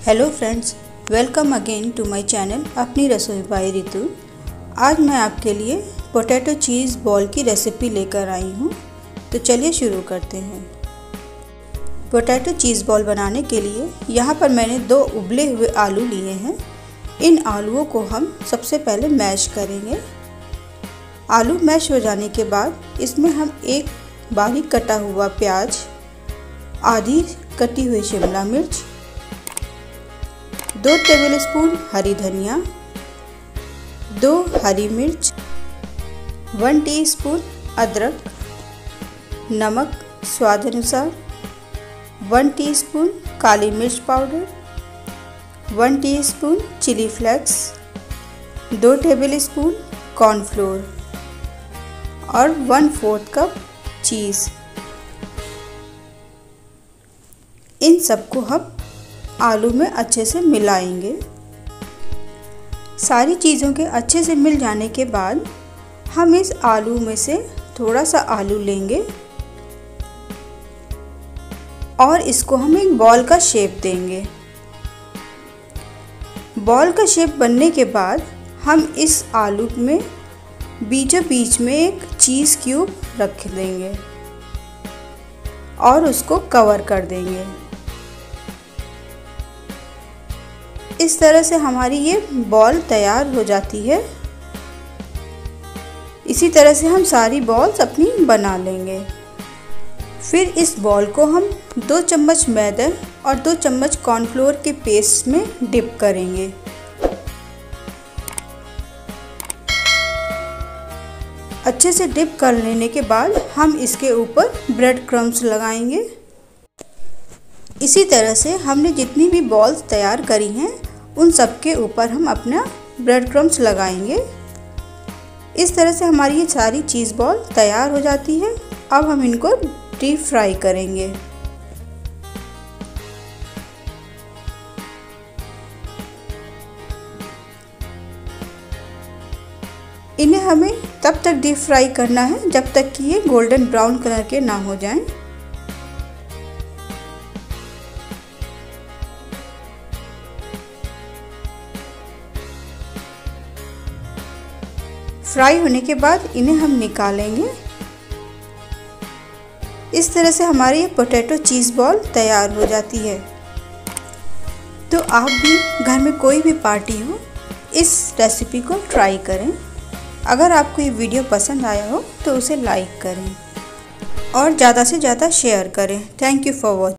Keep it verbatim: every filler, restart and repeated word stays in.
Hello friends, welcome again to my channel अपनी रसोई by Ritu. आज मैं आपके लिए पोटैटो चीज़ बॉल की रेसिपी लेकर आई हूँ। तो चलिए शुरू करते हैं। पोटैटो चीज़ बॉल बनाने के लिए यहाँ पर मैंने दो उबले हुए आलू लिए हैं। इन आलूओं को हम सबसे पहले मैश करेंगे। आलू मैश हो जाने के बाद इसमें हम एक बारीक कटा हुआ प्याज, आधी कटी हुई शिमला मिर्च, दो टेबलस्पून हरी धनिया, दो हरी मिर्च, वन टीस्पून अदरक, नमक स्वाद अनुसार, वन टीस्पून काली मिर्च powder, one teaspoon chilli flakes, दो टेबलस्पून कॉर्नफ्लोर और वन फोर्थ कप चीज़। इन सबको हम आलू में अच्छे से मिलाएंगे। सारी चीज़ों के अच्छे से मिल जाने के बाद हम इस आलू में से थोड़ा सा आलू लेंगे और इसको हम एक बॉल का शेप देंगे। बॉल का शेप बनने के बाद हम इस आलू में बीचों बीच में एक चीज़ क्यूब रख देंगे और उसको कवर कर देंगे। इस तरह से हमारी ये बॉल तैयार हो जाती है। इसी तरह से हम सारी बॉल्स अपनी बना लेंगे। फिर इस बॉल को हम दो चम्मच मैदा और दो चम्मच कॉर्नफ्लोर के पेस्ट में डिप करेंगे। अच्छे से डिप कर लेने के बाद हम इसके ऊपर ब्रेड क्रम्स लगाएंगे। इसी तरह से हमने जितनी भी बॉल्स तैयार करी हैं उन सब के ऊपर हम अपना ब्रेड क्रम्स लगाएंगे। इस तरह से हमारी ये सारी चीज़ बॉल तैयार हो जाती है। अब हम इनको डीप फ्राई करेंगे। इन्हें हमें तब तक डीप फ्राई करना है जब तक कि ये गोल्डन ब्राउन कलर के ना हो जाएं। फ्राई होने के बाद इन्हें हम निकालेंगे। इस तरह से हमारी ये पोटैटो चीज़ बॉल तैयार हो जाती है। तो आप भी घर में कोई भी पार्टी हो इस रेसिपी को ट्राई करें। अगर आपको ये वीडियो पसंद आया हो तो उसे लाइक करें और ज़्यादा से ज़्यादा शेयर करें। Thank you for watching.